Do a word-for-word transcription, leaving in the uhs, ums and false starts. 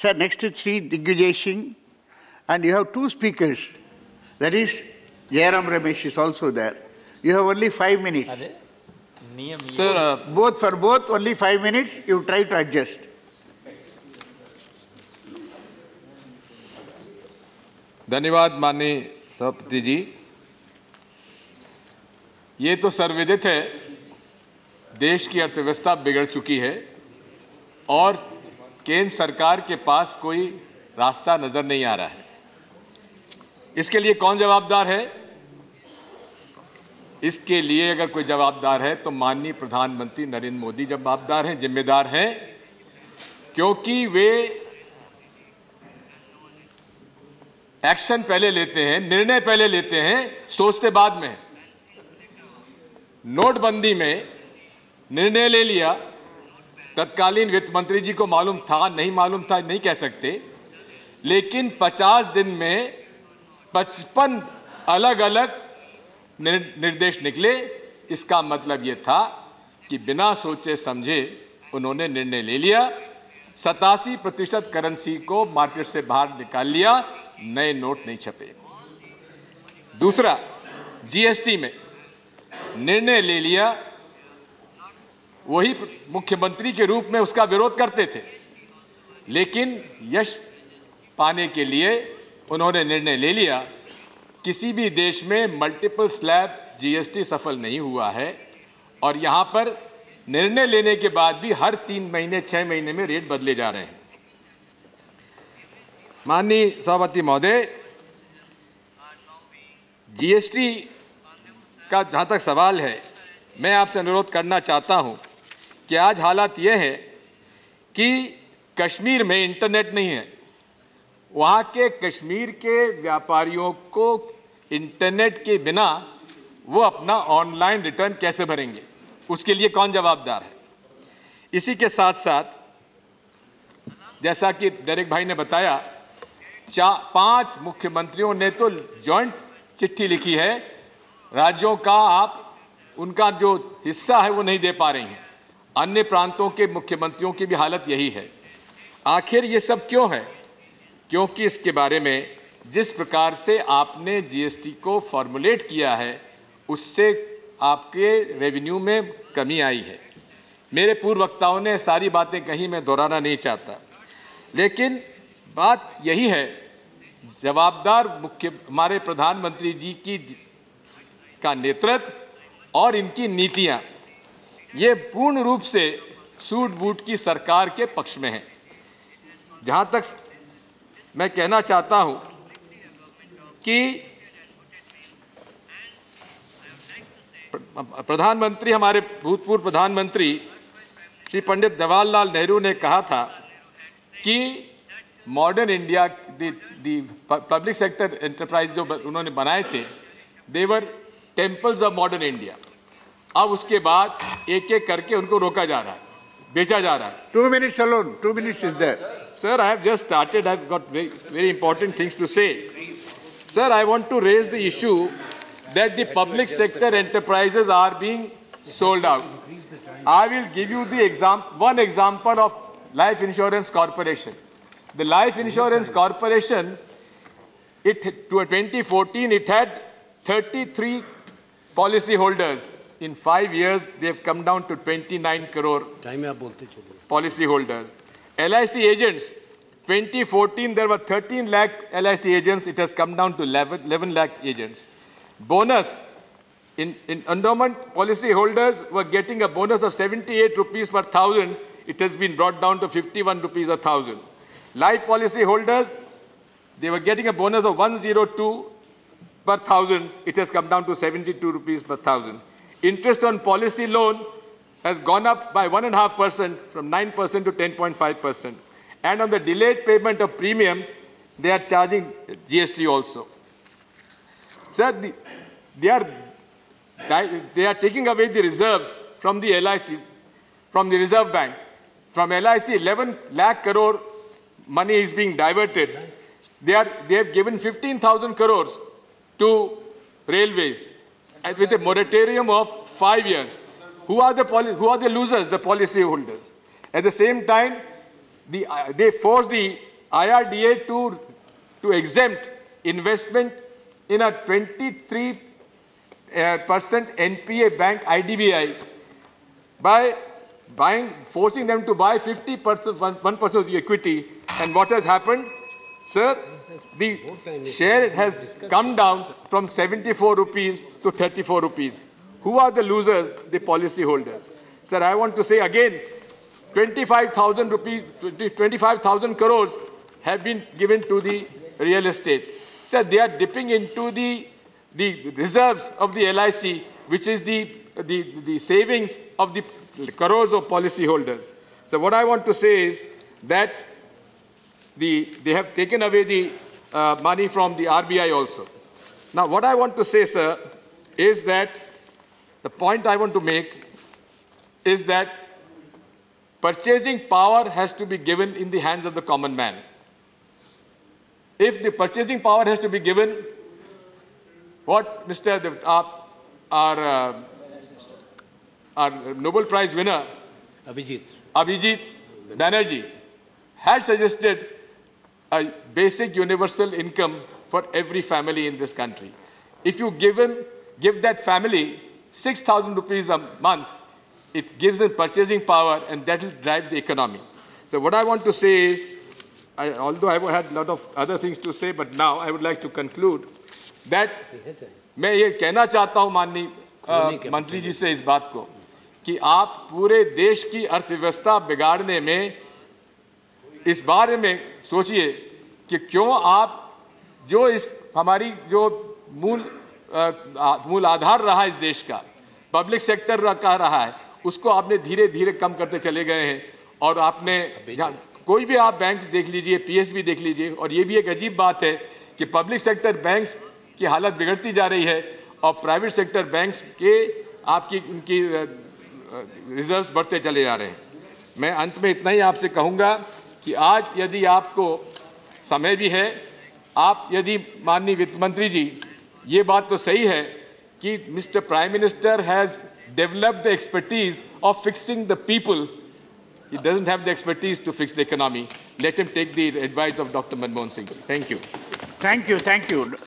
Sir, next is Sri Digvijay Singh, and you have two speakers. That is, Jairam Ramesh is also there. You have only five minutes. Sir, uh, both for both, only five minutes. You try to adjust. धन्यवाद माननीय सभापति जी। ये तो सर्वविदित है, देश की अर्थव्यवस्था बिगड़ चुकी है और केंद्र सरकार के पास कोई रास्ता नजर नहीं आ रहा है। इसके लिए कौन जवाबदार है? इसके लिए अगर कोई जवाबदार है तो माननीय प्रधानमंत्री नरेंद्र मोदी जवाबदार हैं, जिम्मेदार हैं, क्योंकि वे एक्शन पहले लेते हैं, निर्णय पहले लेते हैं, सोचते बाद में। नोटबंदी में निर्णय ले लिया, तत्कालीन वित्त मंत्री जी को मालूम था, नहीं मालूम था नहीं कह सकते, लेकिन पचास दिन में पचपन अलग अलग निर्देश निकले। इसका मतलब ये था कि बिना सोचे समझे उन्होंने निर्णय ले लिया, सतासी प्रतिशत करेंसी को मार्केट से बाहर निकाल लिया, नए नोट नहीं छपे। दूसरा, जीएसटी में निर्णय ले लिया, वही मुख्यमंत्री के रूप में उसका विरोध करते थे, लेकिन यश पाने के लिए उन्होंने निर्णय ले लिया। किसी भी देश में मल्टीपल स्लैब जीएसटी सफल नहीं हुआ है और यहां पर निर्णय लेने के बाद भी हर तीन महीने छह महीने में रेट बदले जा रहे हैं। माननीय सभापति महोदय, जीएसटी का जहां तक सवाल है, मैं आपसे अनुरोध करना चाहता हूं कि आज हालात यह है कि कश्मीर में इंटरनेट नहीं है। वहां के कश्मीर के व्यापारियों को इंटरनेट के बिना वो अपना ऑनलाइन रिटर्न कैसे भरेंगे? उसके लिए कौन जवाबदार है? इसी के साथ साथ जैसा कि डेरेक भाई ने बताया, चार पांच मुख्यमंत्रियों ने तो जॉइंट चिट्ठी लिखी है, राज्यों का आप उनका जो हिस्सा है वो नहीं दे पा रही हैं। अन्य प्रांतों के मुख्यमंत्रियों की भी हालत यही है। आखिर ये सब क्यों है? क्योंकि इसके बारे में जिस प्रकार से आपने जीएसटी को फॉर्मुलेट किया है, उससे आपके रेवेन्यू में कमी आई है। मेरे पूर्व वक्ताओं ने सारी बातें कहीं, मैं दोहराना नहीं चाहता, लेकिन बात यही है, जवाबदार मुख्य हमारे प्रधानमंत्री जी की का नेतृत्व और इनकी नीतियां, ये पूर्ण रूप से सूट बूट की सरकार के पक्ष में हैं। जहां तक मैं कहना चाहता हूं कि प्रधानमंत्री, हमारे भूतपूर्व प्रधानमंत्री श्री पंडित जवाहरलाल नेहरू ने कहा था कि modern India, the public sector enterprise जो उन्होंने बनाए थे, they're temples of modern India. अब उसके बाद एक एक करके उनको रोका जा रहा है, बेचा जा रहा है। Two minutes alone. Two minutes is there. Sir, I have just started. I've got very, very important things to say. Sir, I want to raise the issue that the public sector enterprises are being sold out. I will give you the example, one example of Life Insurance Corporation. The Life Insurance Corporation, it to twenty fourteen, it had thirty-three policy holders. In five years, they have come down to twenty-nine crore policy holders. L I C agents, twenty fourteen, there were thirteen lakh L I C agents. It has come down to eleven lakh agents. Bonus, in, in endowment policy holders were getting a bonus of seventy-eight rupees per thousand. It has been brought down to fifty-one rupees a thousand. Life policy holders, they were getting a bonus of one hundred two per thousand. It has come down to seventy-two rupees per thousand. Interest on policy loan has gone up by one and a half percent from nine percent to ten point five percent. And on the delayed payment of premium, they are charging G S T also. Sir, the, they are they are taking away the reserves from the L I C, from the Reserve Bank. From L I C, eleven lakh crore money is being diverted. They are they have given fifteen thousand crores to railways with a moratorium of five years. Who are the poli who are the losers? The policy holders. At the same time, the, uh, they force the I R D A to, to exempt investment in a twenty-three percent N P A bank I D B I by buying, forcing them to buy fifty percent, one percent of the equity. And what has happened? Sir, the share has come down from seventy-four rupees to thirty-four rupees. Who are the losers? The policy holders. Sir, I want to say again, twenty-five thousand rupees, twenty-five thousand crores have been given to the real estate. Sir, they are dipping into the, the reserves of the L I C, which is the, the, the savings of the crores of policy holders. So what I want to say is that the, they have taken away the uh, money from the R B I also. Now, what I want to say, sir, is that the point I want to make is that purchasing power has to be given in the hands of the common man. If the purchasing power has to be given, what Mister The, uh, our, uh, our Nobel Prize winner, Abhijit. Abhijit Banerjee, had suggested a basic universal income for every family in this country. If you given, give that family six thousand rupees a month, it gives them purchasing power, and that will drive the economy. So what I want to say is, I, although I had a lot of other things to say, but now I would like to conclude that मैं ये कहना चाहता हूँ माननीय मंत्री जी से इस बात को कि आप पूरे देश की अर्थव्यवस्था बिगाड़ने में इस बारे में सोचिए कि क्यों आप जो इस हमारी जो मूल मूल आधार रहा इस देश का, पब्लिक सेक्टर का रहा है, उसको आपने धीरे धीरे कम करते चले गए हैं। और आपने कोई भी आप बैंक देख लीजिए, पीएसबी देख लीजिए, और ये भी एक अजीब बात है कि पब्लिक सेक्टर बैंक्स की हालत बिगड़ती जा रही है और प्राइवेट सेक्टर बैंक्स के आपकी उनकी रिजर्व्स बढ़ते चले जा रहे हैं। मैं अंत में इतना ही आपसे कहूँगा कि आज यदि आपको समय भी है, आप यदि माननीय वित्त मंत्री जी, ये बात तो सही है कि mister prime minister has developed the expertise of fixing the people. He doesn't have the expertise to fix the economy. Let him take the advice of Doctor Manmohan Singh. Thank you. Thank you, thank you.